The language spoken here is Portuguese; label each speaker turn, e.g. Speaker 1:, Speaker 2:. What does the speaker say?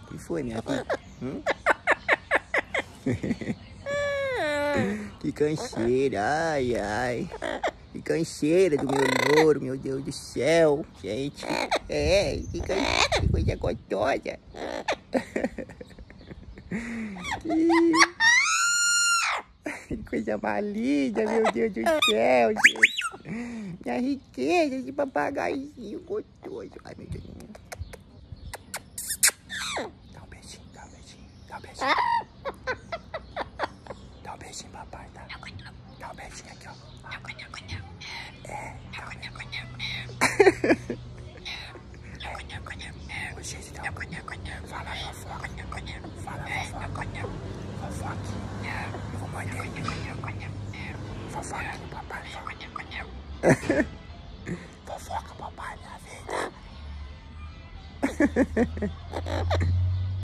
Speaker 1: que foi, minha filha? Que canseira, ai, ai. Que canseira do meu louro, meu Deus do céu, gente. Que coisa gostosa. Que coisa mais linda, meu Deus do céu, gente. Minha riqueza de papagaizinho gostoso. Ai, meu Deus. Dá um beijinho, dá um beijinho, dá um beijinho. Dá um beijinho, papai, tá? Dá um beijinho aqui, ó. O jeito dá fala fofoca. Fala fofoca. Fofoquinha. Eu vou morder. Fofoquinha, papai. Fofoca, papai, minha vida.